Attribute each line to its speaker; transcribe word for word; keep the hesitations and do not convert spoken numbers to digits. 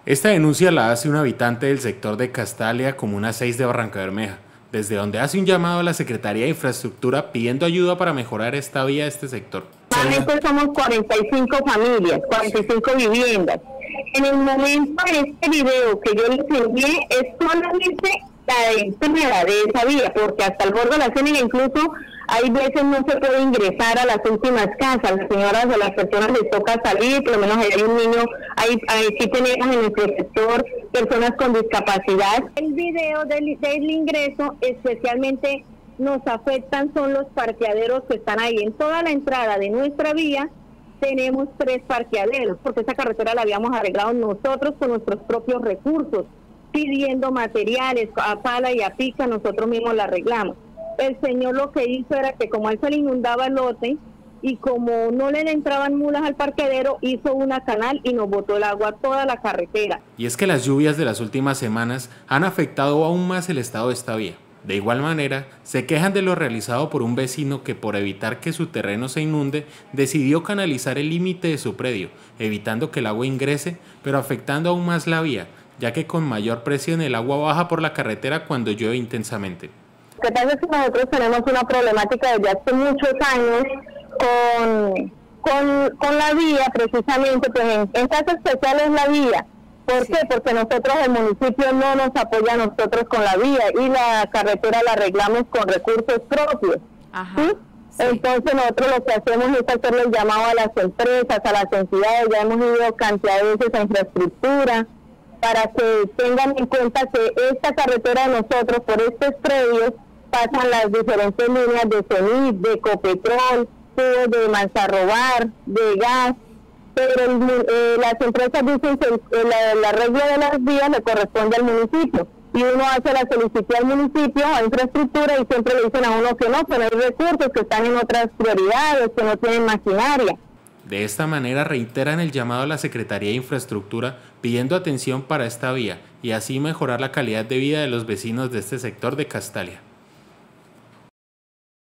Speaker 1: Esta denuncia la hace un habitante del sector de Castalia, Comuna seis de Barrancabermeja, desde donde hace un llamado a la Secretaría de Infraestructura pidiendo ayuda para mejorar esta vía de este sector.
Speaker 2: Actualmente somos cuarenta y cinco familias, cuarenta y cinco viviendas. En el momento de este video que yo les envié es solamente la entrada de esa vía, porque hasta el borde de la Ciénaga incluso hay veces no se puede ingresar a las últimas casas. Las señoras o las personas les toca salir, por lo menos hay un niño, hay, hay, sí tenemos en nuestro sector personas con discapacidad. El video del, del ingreso especialmente nos afectan son los parqueaderos que están ahí. En toda la entrada de nuestra vía tenemos tres parqueaderos, porque esa carretera la habíamos arreglado nosotros con nuestros propios recursos, pidiendo materiales, a pala y a pica, nosotros mismos la arreglamos. El señor lo que hizo era que como a él se le inundaba el lote y como no le entraban mulas al parqueadero, hizo una canal y nos botó el agua a toda la carretera.
Speaker 1: Y es que las lluvias de las últimas semanas han afectado aún más el estado de esta vía. De igual manera, se quejan de lo realizado por un vecino que, por evitar que su terreno se inunde, decidió canalizar el límite de su predio, evitando que el agua ingrese, pero afectando aún más la vía, ya que con mayor presión el agua baja por la carretera cuando llueve intensamente.
Speaker 2: Lo que pasa es que nosotros tenemos una problemática desde hace muchos años con, con, con la vía, precisamente, pues en, en caso especial es la vía. ¿Por sí. qué? Porque nosotros, el municipio no nos apoya a nosotros con la vía y la carretera la arreglamos con recursos propios. Ajá. ¿Sí? Sí. Entonces nosotros lo que hacemos es hacerle el llamado a las empresas, a las entidades, ya hemos ido cantidad de veces a infraestructura, para que tengan en cuenta que esta carretera de nosotros, por estos predios, pasan las diferentes líneas de CENIT, de Ecopetrol, de Manzarrobar, de gas, pero el, eh, las empresas dicen que el, el arreglo de las vías le corresponde al municipio, y uno hace la solicitud al municipio, a infraestructura, y siempre le dicen a uno que no, que no hay recursos, que están en otras prioridades, que no tienen maquinaria.
Speaker 1: De esta manera reiteran el llamado a la Secretaría de Infraestructura pidiendo atención para esta vía y así mejorar la calidad de vida de los vecinos de este sector de Castalia.